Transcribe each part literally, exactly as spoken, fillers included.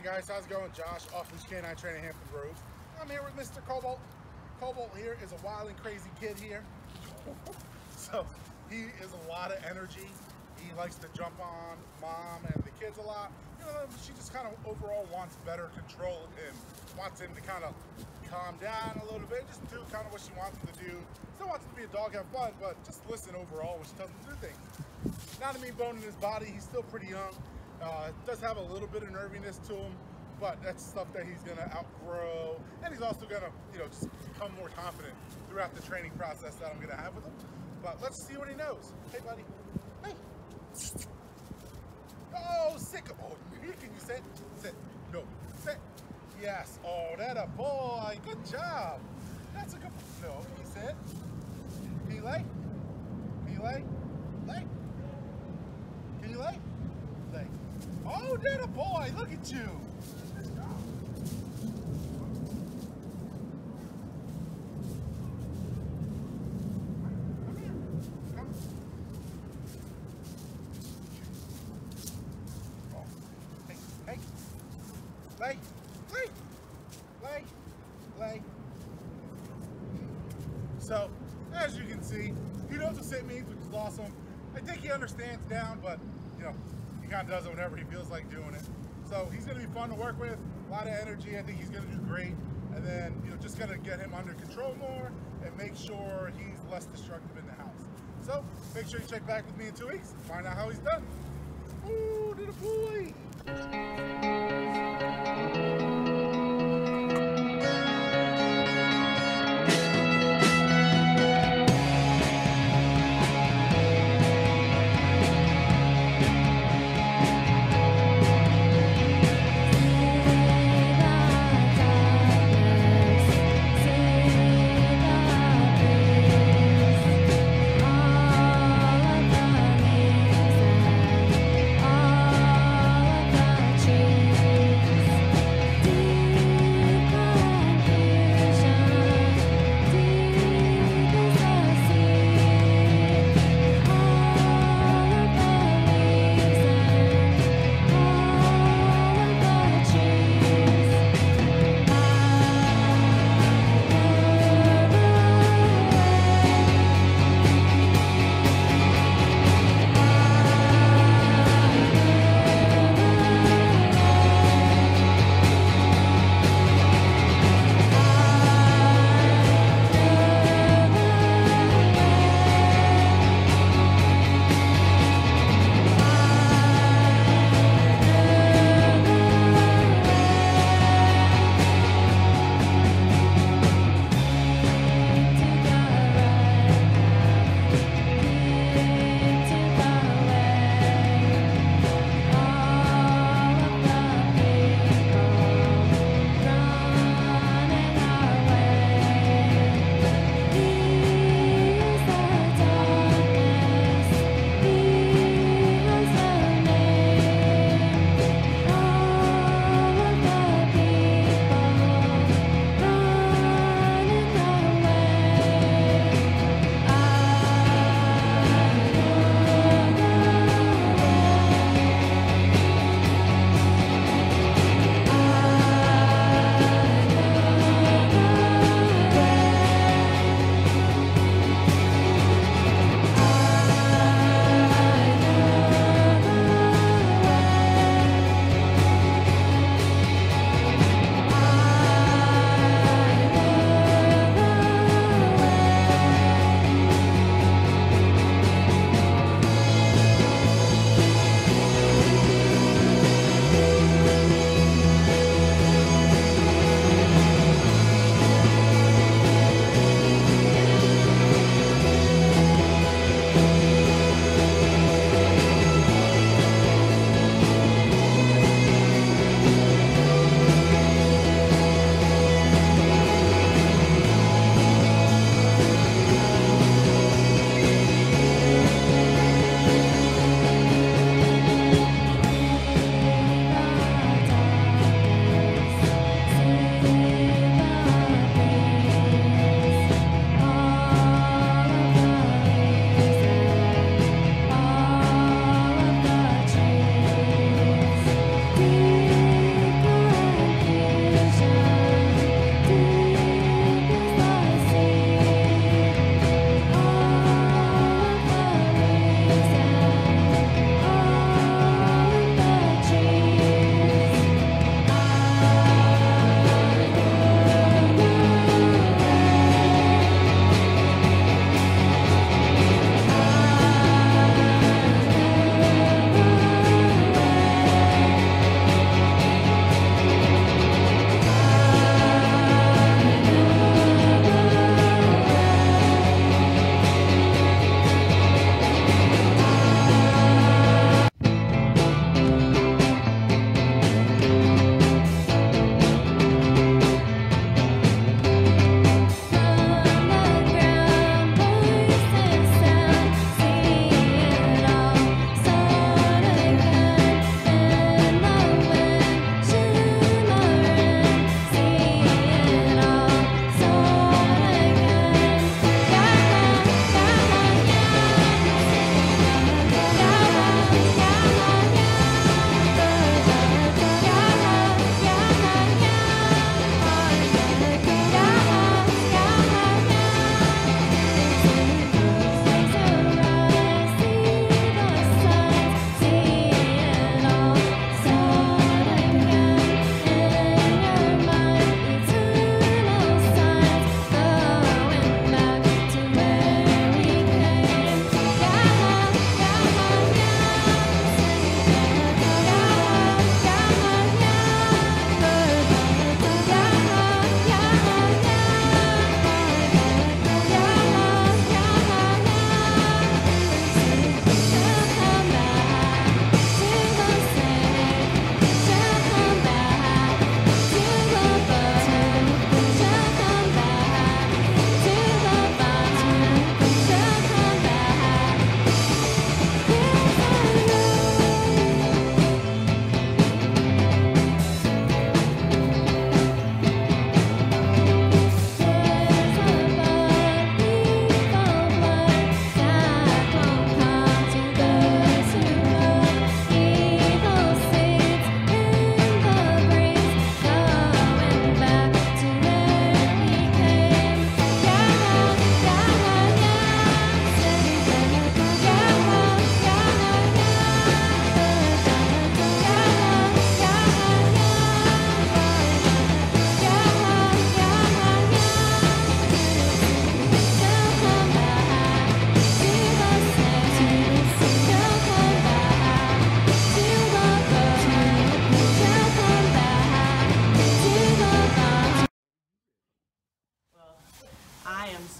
Hey guys, how's it going? Josh, Off-Leash Canine Training, Hampton Roads. I'm here with Mister Cobalt. Cobalt here is a wild and crazy kid here. So he is a lot of energy. He likes to jump on mom and the kids a lot. You know, she just kind of overall wants better control of him. Wants him to kind of calm down a little bit, just do kind of what she wants him to do. Still wants him to be a dog, have fun, but just listen overall when she tells him to do things. Not a mean bone in his body. He's still pretty young. Uh, does have a little bit of nerviness to him, but that's stuff that he's gonna outgrow, and he's also gonna, you know, just become more confident throughout the training process that I'm gonna have with him. But let's see what he knows. Hey, buddy. Hey. Oh, sick. Oh, can you sit? Sit. No. Sit. Yes. Oh, that a boy. Good job. That's a good. No. Can you sit? Can you lay? Can you lay? Lay. Can you lay? Lay. Oh, that a boy. Look at you. Lay, lay, lay, lay. So, as you can see, he knows what sit means, which is awesome. I think he understands down, but, you know, he kind of does it whenever he feels like doing it. So, he's going to be fun to work with, a lot of energy. I think he's going to do great. And then, you know, just going to get him under control more and make sure he's less destructive in the house. So, make sure you check back with me in two weeks, find out how he's done. Ooh, little boy.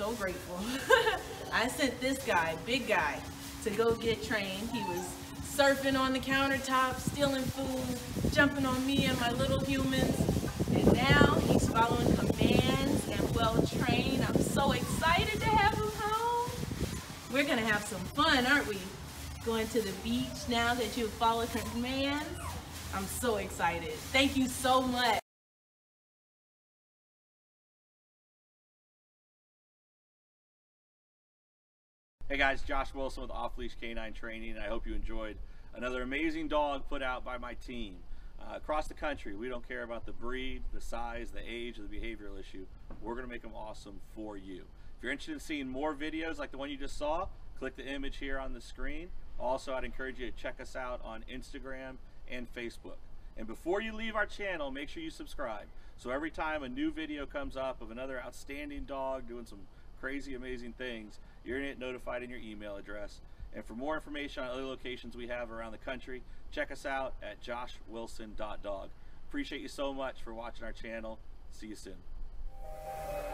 so grateful. I sent this guy, big guy, to go get trained. He was surfing on the countertop, stealing food, jumping on me and my little humans. And now he's following commands and well trained. I'm so excited to have him home. We're gonna have some fun, aren't we? Going to the beach now that you've followed commands. I'm so excited. Thank you so much. Hey guys, Josh Wilson with Off Leash Canine Training, and I hope you enjoyed another amazing dog put out by my team. Uh, across the country, we don't care about the breed, the size, the age, or the behavioral issue. We're going to make them awesome for you. If you're interested in seeing more videos like the one you just saw, click the image here on the screen. Also, I'd encourage you to check us out on Instagram and Facebook. And before you leave our channel, make sure you subscribe. So every time a new video comes up of another outstanding dog doing some crazy, amazing things, you're going to get notified in your email address. And for more information on other locations we have around the country, check us out at josh wilson dot dog. Appreciate you so much for watching our channel. See you soon.